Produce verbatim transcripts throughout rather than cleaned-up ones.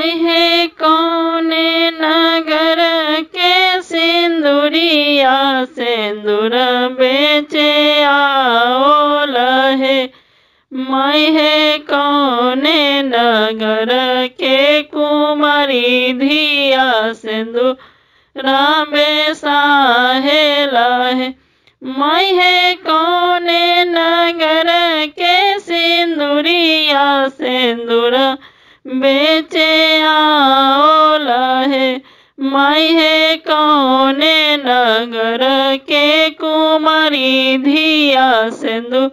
मोहे कौने नगर के सिंदूरिया सिंदूर बेचे आओ लहे। मैं कौने नगर के कुमारी धिया सिंदूर बेसाहे लहे। मैं कौने नगर के सिंदूरिया सिंदूर बेचे आओ लहे। मैं कौने नगर के कुमारी धिया सिंदूर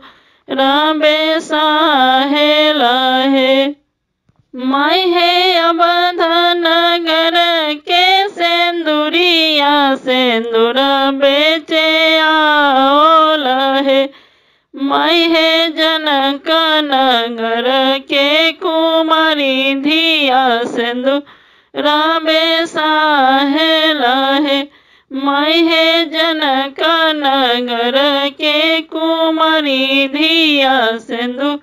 बेसाहे लहे। मैं अवध नगर के सिंदूरिया सिंदूर बेचे आओ लहे। मैं जनक नगर के कुमारी धिया सिंदूर बेसाहे लहे। मैं जनक नगर के कुमारी धिया सिंदूर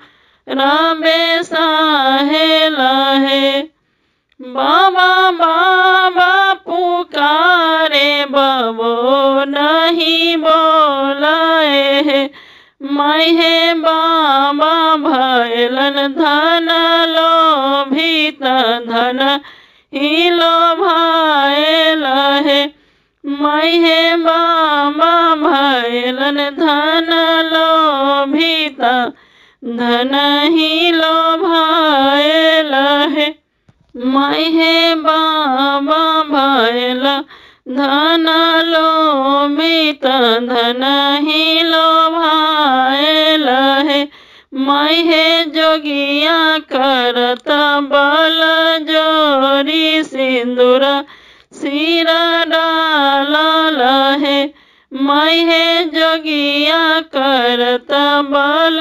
बेसाहे लहे। बाबा बाबा पुकारे बबो नहीं बोलाए। मैं बाबा भैलन धन लोभित धन ही लोभाए लहे। मैं बाबा भैलन धन लोभित धन ही लोभाए लहे। मैं बाबा भैल धन लोभित धन ही लोभाए लहे। मैं जोगिया करत बल जोरी सिंदूर सिर डाल लहे। मैं जोगिया करत बल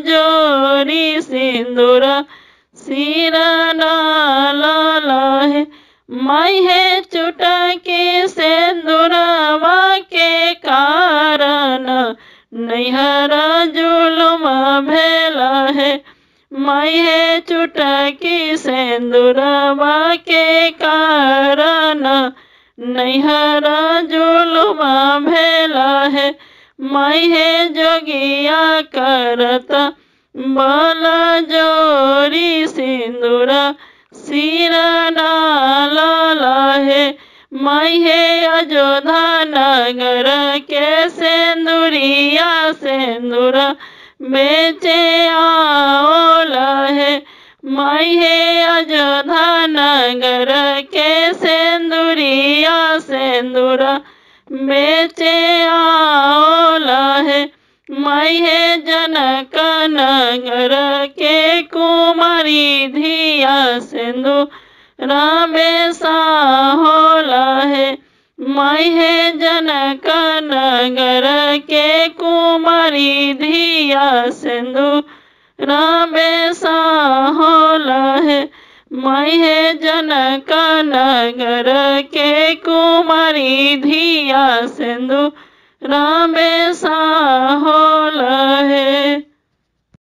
जोरी सिंदूर सिर डाल लहे। मैं चुटकी सिंदूरवा के कारण नैहर जुलुम भेल है। मैं चुटकी सिंदूरवा के कारण नैहर जुलुम भेल है। मैं जोगिया करत बल जोरी सिंदूर सिर डाल लहे। मैं अयोध्या नगर के सिंदूरिया सिंदूर बेचे आओ लहे। मैं अयोध्या नगर के सिंदूरिया सिंदूर बेचे आओ लहे। मैं जनक नगर के कुमारी धिया सिंदूर बेसाहो लहे। मैं जनक नगर के कुमारी धिया सिंदूर बेसाहो लहे। मैं जनक नगर के कुमारी धिया सिंदूर बेसाहो लहे।